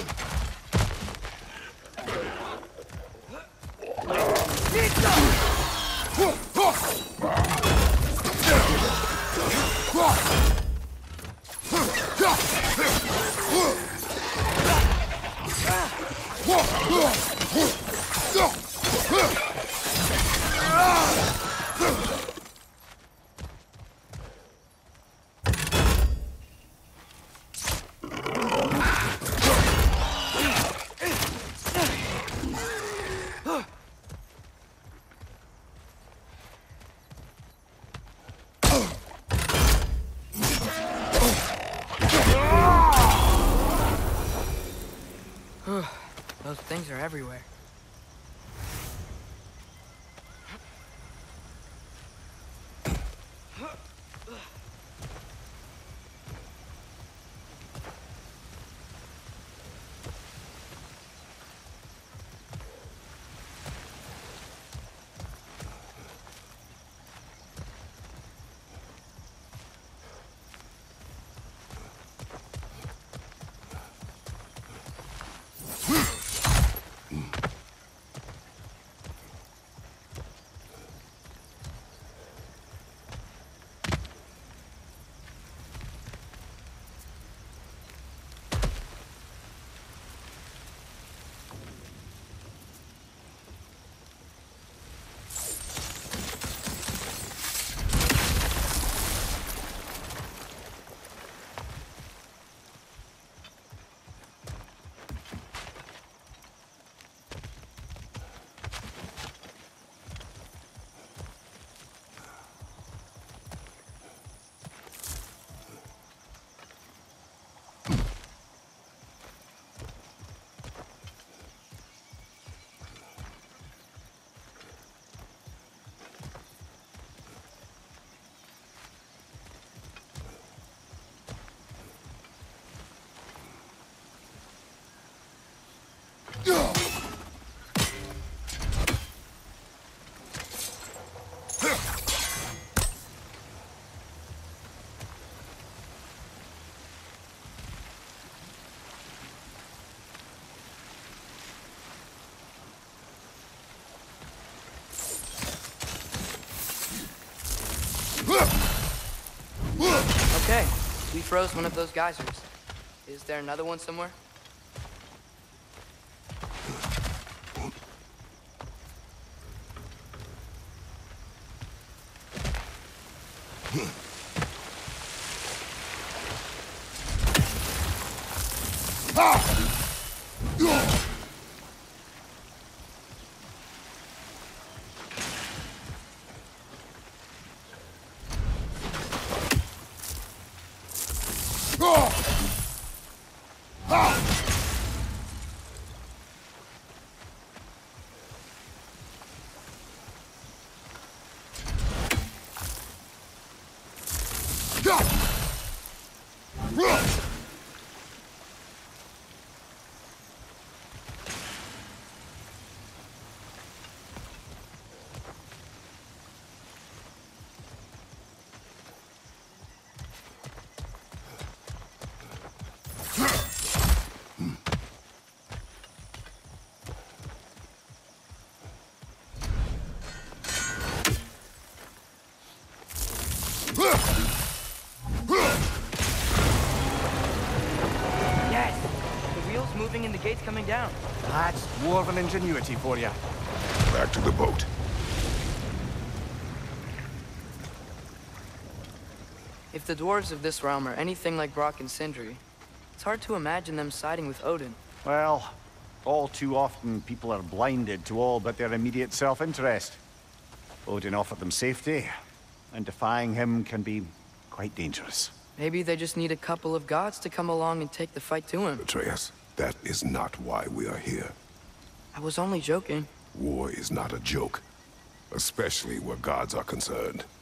Those things are everywhere. Okay, we froze one of those geysers. Is there another one somewhere? And the gate's coming down. That's dwarven ingenuity for you. Back to the boat. If the dwarves of this realm are anything like Brock and Sindri, it's hard to imagine them siding with Odin. Well, all too often people are blinded to all but their immediate self-interest. Odin offered them safety, and defying him can be quite dangerous. Maybe they just need a couple of gods to come along and take the fight to him. Atreus, that is not why we are here. I was only joking. War is not a joke, especially where gods are concerned.